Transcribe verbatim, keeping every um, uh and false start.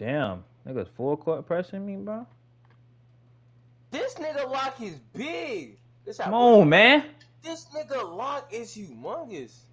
Damn, niggas full court pressing me, bro. This nigga lock is big. This Come on, boy. man. This nigga lock is humongous.